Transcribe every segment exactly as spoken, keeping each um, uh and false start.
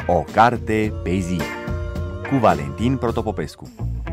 O carte pe zi cu Valentin Protopopescu.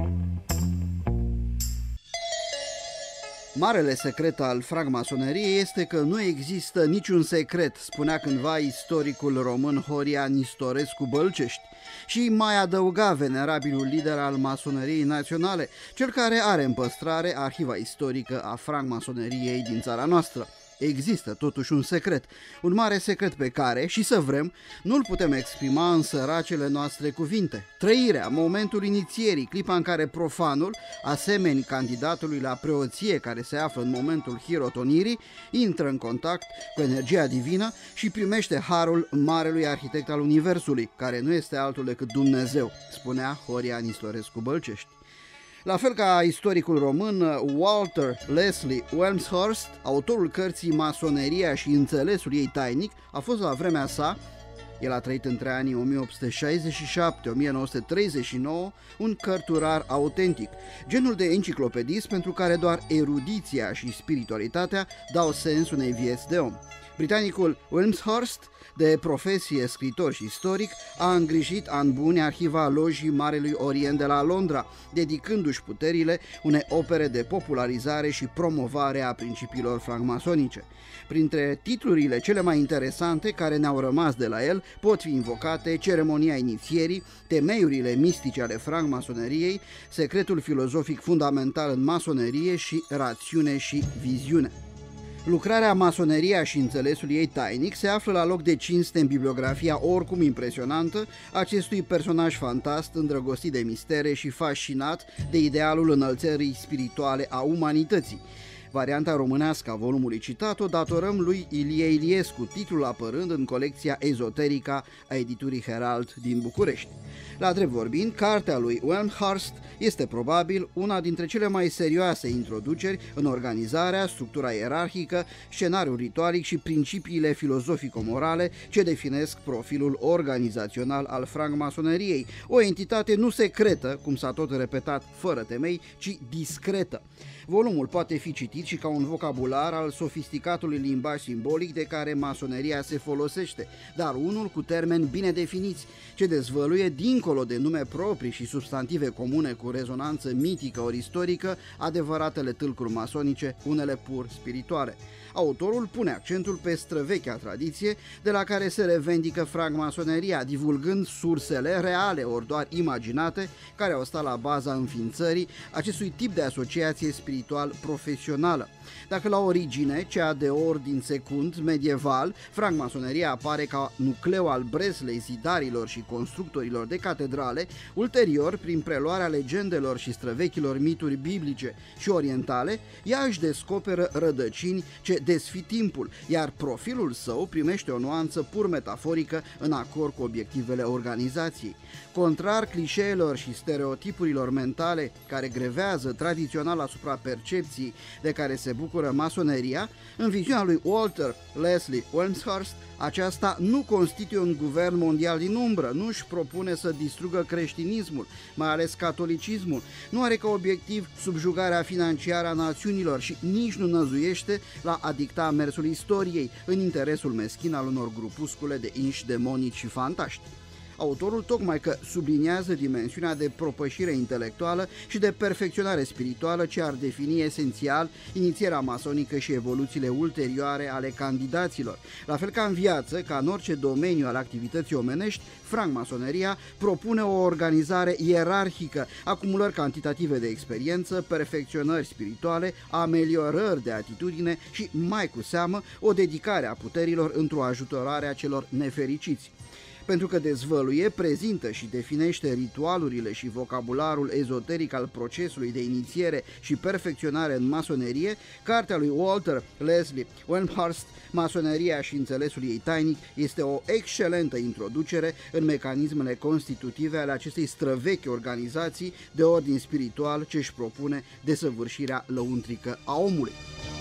Marele secret al francmasoneriei este că nu există niciun secret, spunea cândva istoricul român Horia Nistorescu Bălcești. Și mai adăuga venerabilul lider al masoneriei naționale, cel care are în păstrare arhiva istorică a francmasoneriei din țara noastră. Există totuși un secret, un mare secret pe care, și să vrem, nu-l putem exprima în săracele noastre cuvinte. Trăirea, momentul inițierii, clipa în care profanul, asemeni candidatului la preoție care se află în momentul hirotonirii, intră în contact cu energia divină și primește harul marelui arhitect al universului, care nu este altul decât Dumnezeu, spunea Horia Nistorescu Bălcești. La fel ca istoricul român Walter Leslie Wilmshurst, autorul cărții Masoneria și înțelesul ei tainic, a fost la vremea sa, el a trăit între anii o mie opt sute șaizeci și șapte - o mie nouă sute treizeci și nouă, un cărturar autentic, genul de enciclopedist pentru care doar erudiția și spiritualitatea dau sens unei vieți de om. Britanicul Wilmshurst, de profesie scriitor și istoric, a îngrijit ani buni arhiva Lojii Marelui Orient de la Londra, dedicându-și puterile unei opere de popularizare și promovare a principiilor francmasonice. Printre titlurile cele mai interesante care ne-au rămas de la el pot fi invocate ceremonia inițierii, temeiurile mistice ale francmasoneriei, secretul filozofic fundamental în masonerie și rațiune și viziune. Lucrarea Masoneria și înțelesul ei tainic se află la loc de cinste în bibliografia oricum impresionantă acestui personaj fantast îndrăgostit de mistere și fascinat de idealul înălțării spirituale a umanității. Varianta românească a volumului citat o datorăm lui Ilie Iliescu, titlul apărând în colecția Ezoterica a editurii Herald din București. La drept vorbind, cartea lui Wilmshurst este probabil una dintre cele mai serioase introduceri în organizarea, structura ierarhică, scenariul ritualic și principiile filozofico-morale ce definesc profilul organizațional al francmasoneriei, o entitate nu secretă, cum s-a tot repetat fără temei, ci discretă. Volumul poate fi citit și ca un vocabular al sofisticatului limbaj simbolic de care masoneria se folosește, dar unul cu termeni bine definiți, ce dezvăluie, dincolo de nume proprii și substantive comune cu rezonanță mitică ori istorică, adevăratele tâlcuri masonice, unele pur spirituale. Autorul pune accentul pe străvechea tradiție de la care se revendică francmasoneria, divulgând sursele reale ori doar imaginate care au stat la baza înființării acestui tip de asociație spiritual profesională. Dacă la origine, cea de ordin secund medieval, francmasoneria apare ca nucleu al breslei zidarilor și constructorilor de catedrale, ulterior, prin preluarea legendelor și străvechilor mituri biblice și orientale, ea își descoperă rădăcini ce desfi timpul, iar profilul său primește o nuanță pur metaforică în acord cu obiectivele organizației. Contrar clișeelor și stereotipurilor mentale care grevează tradițional asupra percepției de care se bucură masoneria, în viziunea lui Walter Leslie Wilmshurst, aceasta nu constituie un guvern mondial din umbră, nu își propune să distrugă creștinismul, mai ales catolicismul, nu are ca obiectiv subjugarea financiară a națiunilor și nici nu năzuiește la a dicta mersul istoriei în interesul meschin al unor grupuscule de inși demonici și fantaști. Autorul tocmai că subliniază dimensiunea de propășire intelectuală și de perfecționare spirituală ce ar defini esențial inițierea masonică și evoluțiile ulterioare ale candidaților. La fel ca în viață, ca în orice domeniu al activității omenești, francmasoneria propune o organizare ierarhică, acumulări cantitative de experiență, perfecționări spirituale, ameliorări de atitudine și, mai cu seamă, o dedicare a puterilor într-o ajutorare a celor nefericiți. Pentru că dezvăluie, prezintă și definește ritualurile și vocabularul ezoteric al procesului de inițiere și perfecționare în masonerie, cartea lui Walter Leslie Wilmshurst, Masoneria și înțelesul ei tainic, este o excelentă introducere în mecanismele constitutive ale acestei străvechi organizații de ordin spiritual ce își propune desăvârșirea lăuntrică a omului.